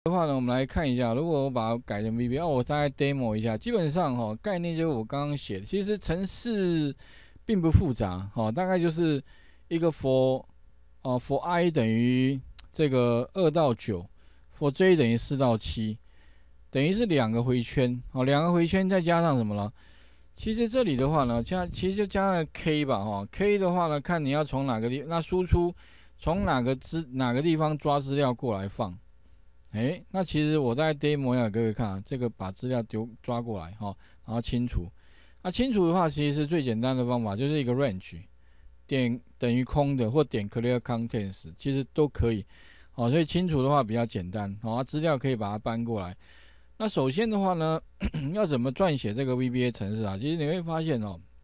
的话呢，我们来看一下，如果我把它改成 VBA，我大概 demo 一下，基本上概念就是我刚刚写的，其实程式并不复杂，大概就是一个 for i 等于这个2到9，for j 等于4到7，等于是2个回圈，2个回圈再加上什么了？其实这里的话呢，其实就加上 k 吧，k 的话呢，看你要从哪个地，那输出从哪个地方抓资料过来放。那其实我在 demo 要给各位看啊，这个把资料抓过来然后清除。那清除的话，其实是最简单的方法，就是一个 range 点等于空的或点 clear contents， 其实都可以。所以清除的话比较简单，资料可以把它搬过来。那首先的话呢，要怎么撰写这个 VBA 程式啊？其实你会发现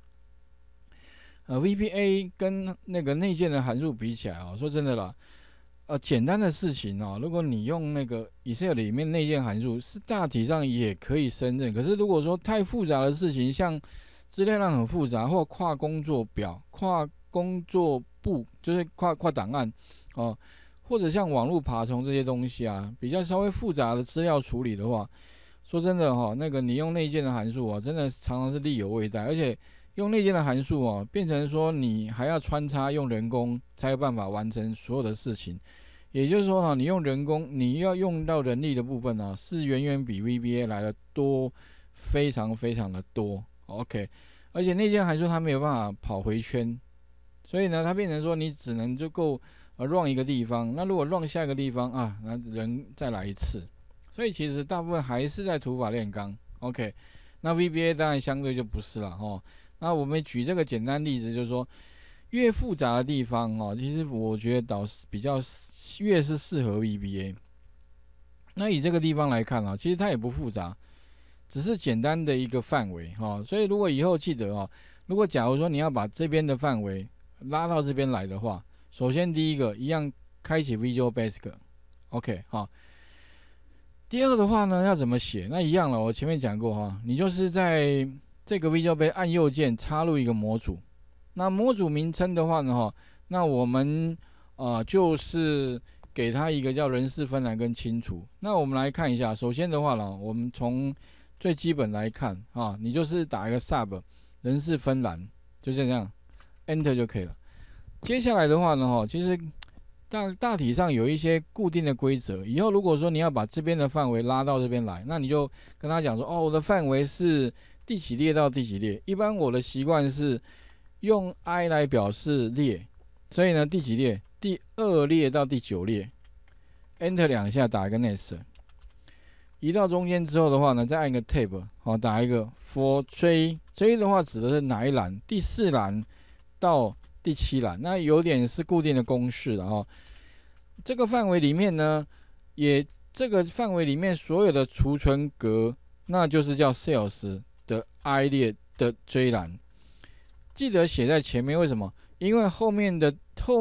VBA 跟那个内建的函数比起来说真的啦。简单的事情如果你用那个 Excel 里面内建函数，是大体上也可以胜任。可是如果说太复杂的事情，像资料量很复杂，或跨工作表、跨工作簿，就是跨档案或者像网络爬虫这些东西啊，比较稍微复杂的资料处理的话，说真的那个你用内建的函数真的常常是力有未逮，而且用内建的函数变成说你还要穿插用人工才有办法完成所有的事情。也就是说你用人工，你要用到人力的部分是远远比 VBA 来的多，非常非常的多。OK， 而且内建函数它没有办法跑回圈，所以呢，它变成说你只能就够run 一个地方，那如果 run 下一个地方那人再来一次，所以其实大部分还是在土法炼钢。OK， 那 VBA 当然相对就不是了那我们举这个简单例子，就是说，越复杂的地方其实我觉得比较越是适合 VBA。那以这个地方来看其实它也不复杂，只是简单的一个范围所以如果以后记得如果假如说你要把这边的范围拉到这边来的话，首先第一个一样开启 Visual Basic，OK 第二个的话呢，要怎么写？那一样了，我前面讲过你就是在这个 Visual Basic 按右键插入一个模组。那模组名称的话呢那我们就是给它一个叫人事分栏跟清除。那我们来看一下，首先的话呢，我们从最基本来看你就是打一个 sub 人事分栏，就这样 enter 就可以了。接下来的话呢其实大体上有一些固定的规则。以后如果说你要把这边的范围拉到这边来，那你就跟他讲说我的范围是第几列到第几列。一般我的习惯是用 i 来表示列，所以呢第几列？第2列到第9列。Enter 2下，打一个 Next。移到中间之后的话呢，再按一个 Tab， 打一个 For J 的话指的是哪一栏？第4栏到第7栏，那有点是固定的公式了这个范围里面呢，这个范围里面所有的储存格，那就是叫 Sales 的 I 列的 J 栏。记得写在前面，为什么？因为后面的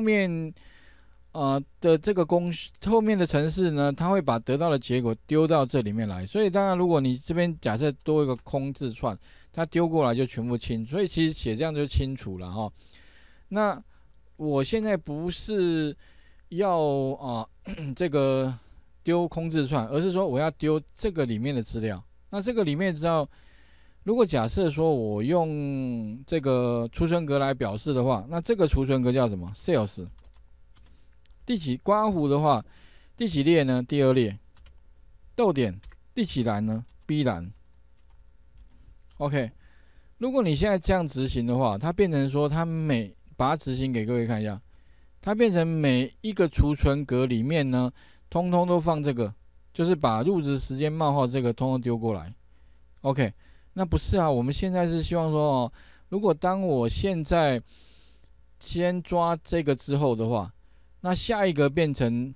这个后面的程式呢，它会把得到的结果丢到这里面来。所以当然，如果你这边假设多一个空字串，它丢过来就全部清，所以其实写这样就清楚了那我现在不是要这个丢空字串，而是说我要丢这个里面的资料。那这个里面资料，如果假设说我用这个储存格来表示的话，那这个储存格叫什么 ？Sales。第几刮弧的话，第几列呢？第2列。逗点第几栏呢 ？B 栏。OK， 如果你现在这样执行的话，它变成说把它执行给各位看一下，它变成每一个储存格里面呢，通通都放这个，就是把入职时间冒号这个通通丢过来。OK， 那不是我们现在是希望说如果当我现在先抓这个之后的话，那下一个变成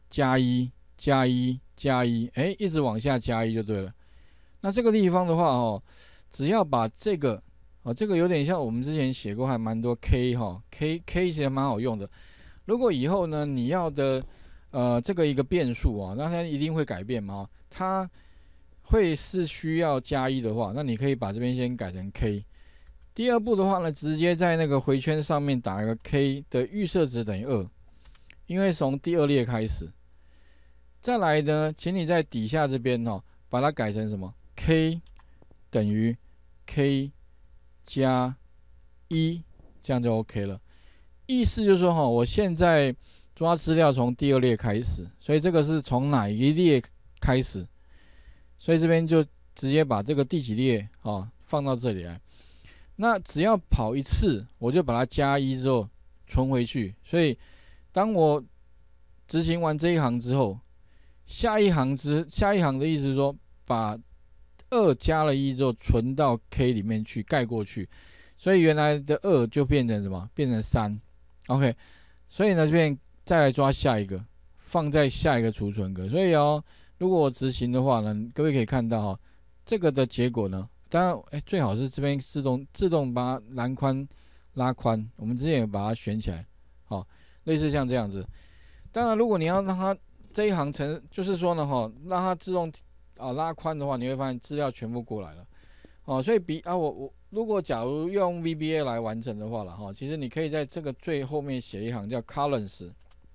+1+1+1，一直往下+1就对了。那这个地方的话只要把这个这个有点像我们之前写过还蛮多 K K 其实蛮好用的。如果以后呢你要的这个一个变数那它一定会改变嘛它会是需要+1的话，那你可以把这边先改成 K。第2步的话呢，直接在那个回圈上面打一个 K 的预设值等于2。因为从第2列开始， 再来呢，请你在底下这边哦，把它改成什么 ？k 等于 k 加1，这样就 OK 了。意思就是说我现在抓资料从第2列开始，所以这个是从哪一列开始？所以这边就直接把这个第几列放到这里来。那只要跑一次，我就把它加1之后存回去。所以当我执行完这一行之后，下一行的意思是说，把2加了1之后存到 K 里面去，盖过去。所以原来的2就变成什么？变成3。OK， 所以呢这边再来抓下一个，放在下一个储存格。所以如果我执行的话呢，各位可以看到这个的结果呢，当然最好是这边自动把栏宽拉宽。我们之前也把它选起来，类似像这样子。当然，如果你要让它这一行就是说呢让它自动拉宽的话，你会发现资料全部过来了。所以我如果假如用 VBA 来完成的话了其实你可以在这个最后面写一行叫 columns，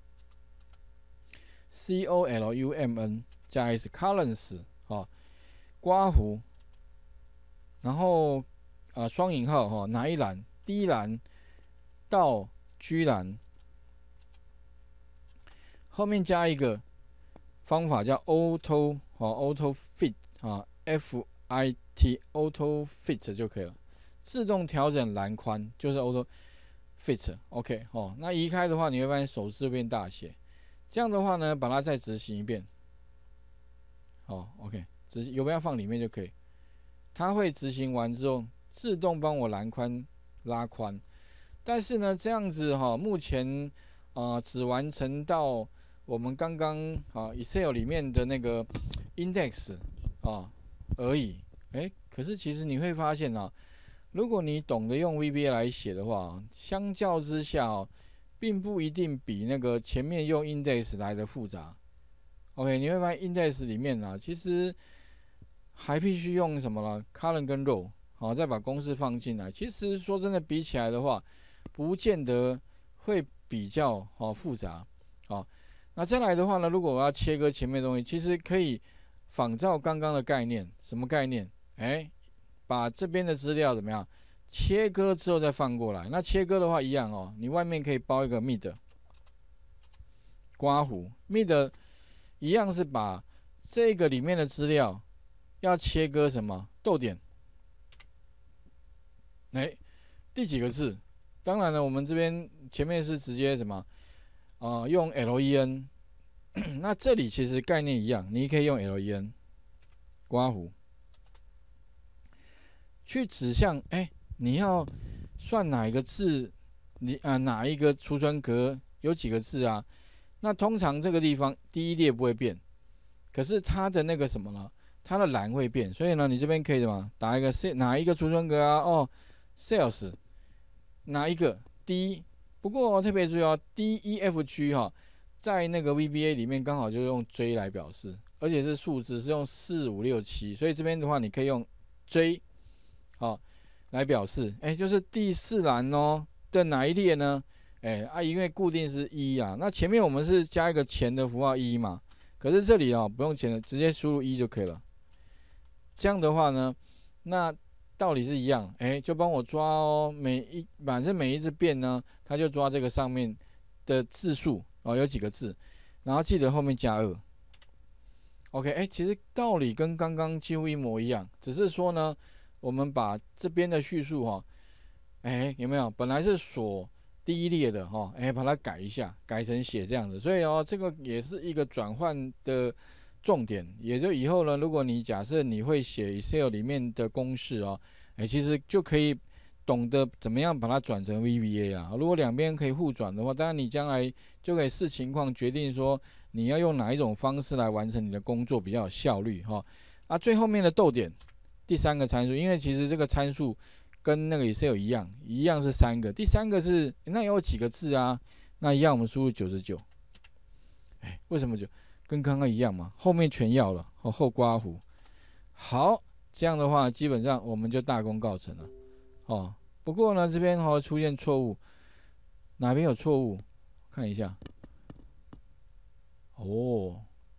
column 加 s columns 刮弧，然后双引号哪一栏？第一栏到 G 栏，后面加一个方法叫 auto fit FIT auto fit 就可以了，自动调整栏宽就是 auto fit。 OK 那移开的话，你会发现手势变大写。这样的话呢，把它再执行一遍。OK， 游标放里面就可以。它会执行完之后，自动帮我栏宽拉宽。但是呢，这样子目前只完成到我们刚刚Excel 里面的那个 index 而已。可是其实你会发现如果你懂得用 VBA 来写的话，相较之下并不一定比那个前面用 index 来的复杂。OK， 你会发现 index 里面其实还必须用什么了 ？column 跟 row， 再把公式放进来。其实说真的，比起来的话，不见得会比较复杂。那再来的话呢，如果我要切割前面的东西，其实可以仿照刚刚的概念。什么概念？把这边的资料怎么样？切割之后再放过来。那切割的话一样你外面可以包一个 mid 刮弧 ，mid 一样是把这个里面的资料要切割什么逗点？第几个字？当然了，我们这边前面是直接什么用 len， 那这里其实概念一样，你可以用 len 刮弧去指向，你要算哪一个字，哪一个储存格有几个字啊？那通常这个地方第一列不会变，可是它的那个什么呢？它的栏会变，所以呢，你这边可以什么打一个哪一个储存格啊？sales 哪一个 D？ 不过特别注意DEFG 在那个 VBA 里面刚好就用 J 来表示，而且是数字，是用4、5、6、7，所以这边的话你可以用 J 来表示，就是第4栏的哪一列呢？因为固定是1啊，那前面我们是加一个前的符号1嘛，可是这里不用前的，直接输入1就可以了。这样的话呢，那道理是一样，就帮我抓反正每一次变呢，它就抓这个上面的字数有几个字，然后记得后面加2。OK， 其实道理跟刚刚几乎一模一样，只是说呢，我们把这边的叙述有没有？本来是锁第一列的把它改一下，改成写这样子，所以这个也是一个转换的重点。也就以后呢，如果你假设你会写 Excel 里面的公式其实就可以懂得怎么样把它转成 VBA 啊。如果两边可以互转的话，当然你将来就可以视情况决定说你要用哪一种方式来完成你的工作比较有效率最后面的逗点，第3个参数，因为其实这个参数跟那个 Excel 一样是3个，第3个是那有几个字啊？那一样我们输入99。为什么就跟刚刚一样嘛？后面全要了后刮弧。好，这样的话基本上我们就大功告成了不过呢，这边出现错误，哪边有错误？看一下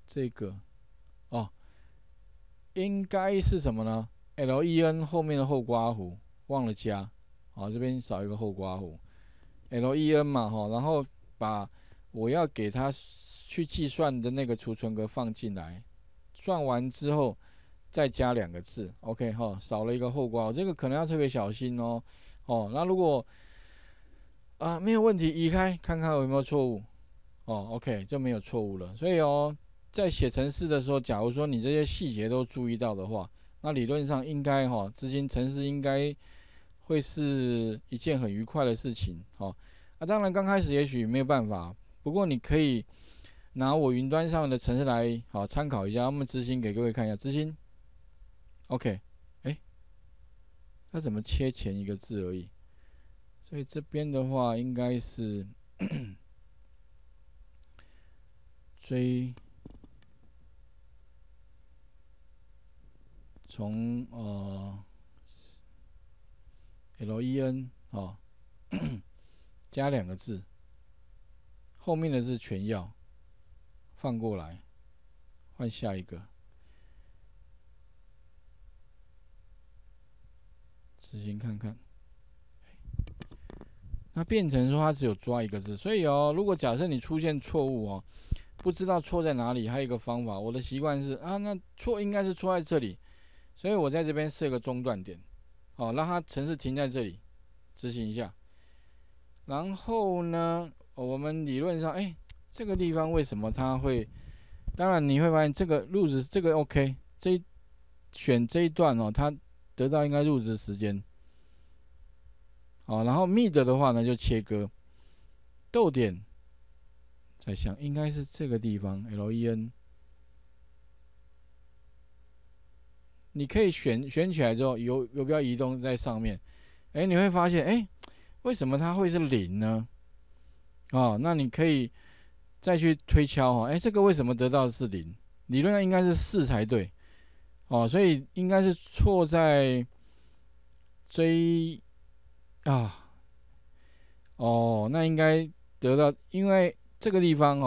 这个哦，应该是什么呢 ？len 后面的后刮弧忘了加，好，这边少一个后刮弧 ，len 嘛哈，然后把我要给它去计算的那个储存格放进来，算完之后再加2个字 ，OK 哈，少了一个后刮弧，这个可能要特别小心哦。哦，那如果没有问题，移开看看有没有错误。哦 ，OK 就没有错误了。所以哦，在写程式的时候，假如说你这些细节都注意到的话，那理论上应该执行程式应该会是一件很愉快的事情。当然刚开始也许没有办法，不过你可以拿我云端上的程式来参考一下，我们执行给各位看一下。执行 ，OK， 它怎么切前一个字而已？所以这边的话应该是追从len 加2个字，后面的是全要放过来，换下一个，执行看看。那变成说它只有抓1个字，所以如果假设你出现错误不知道错在哪里，还有一个方法，我的习惯是那错应该是错在这里，所以我在这边设个中断点，让它程式停在这里，执行一下。然后呢，我们理论上，这个地方为什么它会？当然你会发现这个入职这个 OK， 选这一段它得到应该入职时间。然后 mid 的话呢就切割，逗点，在想应该是这个地方 len， 你可以选起来之后，游标移动在上面，你会发现，为什么它会是0呢？那你可以再去推敲这个为什么得到的是0？理论上应该是4才对，所以应该是错在追。那应该得到，因为这个地方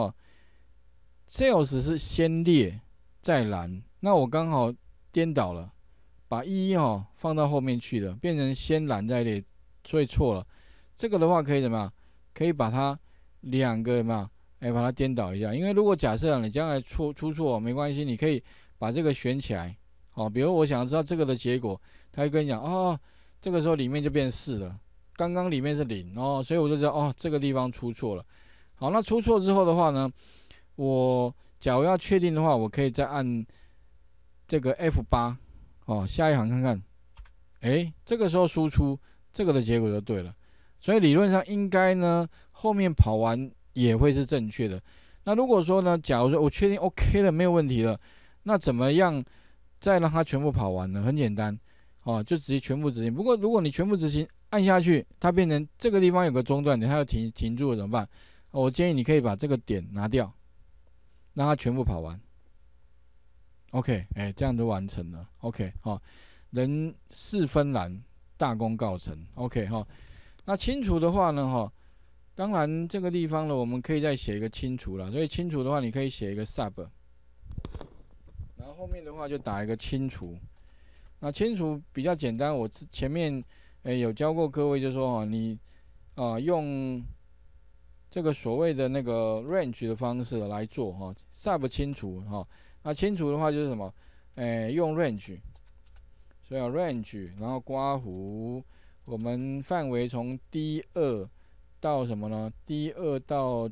sales 是先列再蓝，那我刚好颠倒了，把放到后面去了，变成先蓝再列，所以错了。这个的话可以怎么样？可以把它2个嘛，把它颠倒一下。因为如果假设你将来出错没关系，你可以把这个选起来，比如我想要知道这个的结果，他会跟你讲这个时候里面就变4了。刚刚里面是0所以我就知道这个地方出错了。好，那出错之后的话呢，我假如要确定的话，我可以再按这个 F8 下一行看看，这个时候输出这个的结果就对了。所以理论上应该呢，后面跑完也会是正确的。那如果说呢，假如说我确定 OK 了，没有问题了，那怎么样再让它全部跑完呢？很简单，就直接全部执行。不过如果你全部执行，按下去，它变成这个地方有个中断点，它要停住了怎么办？我建议你可以把这个点拿掉，让它全部跑完。OK， 这样就完成了。OK， 人事分蓝，大功告成。OK， 那清除的话呢，当然这个地方呢，我们可以再写一个清除了。所以清除的话，你可以写一个 sub， 然后后面的话就打一个清除。那清除比较简单，我前面有教过各位，就说你用这个所谓的那个 range 的方式来做sub 清除那清除的话就是什么？用 range， 所以range， 然后刮弧，我们范围从 D2 到什么呢 ？D2 到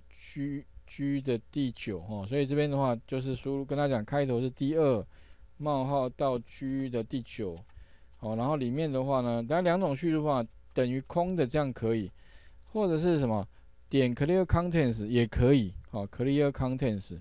G 的第9所以这边的话就是输入跟他讲，开头是 D2 冒号到 G 的第9。然后里面的话呢，当然2种叙述法等于空的，这样可以，或者是什么点 clear contents 也可以，clear contents。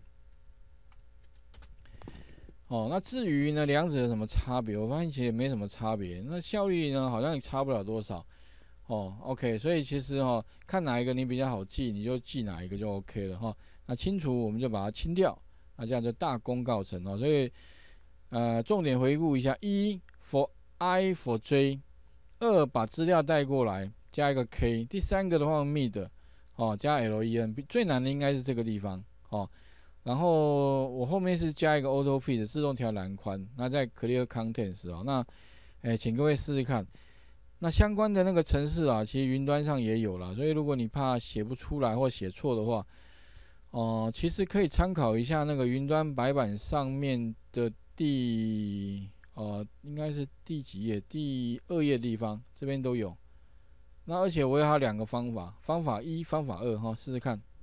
那至于呢两者有什么差别？我发现其实也没什么差别，那效率呢好像也差不了多少。OK， 所以其实看哪一个你比较好记，你就记哪一个就 OK 了那清除我们就把它清掉，那这样就大功告成所以重点回顾一下：1 for I for J， 2把资料带过来，加一个 K， 第3个的话 mid 加 len， 最难的应该是这个地方然后我后面是加一个 Auto Fit 自动调栏宽，那在 Clear Contents 啊，那请各位试试看。那相关的那个程式啊，其实云端上也有啦，所以如果你怕写不出来或写错的话，其实可以参考一下那个云端白板上面的应该是第几页？第2页的地方，这边都有。那而且我有它2个方法，方法1、方法2哈，试试看。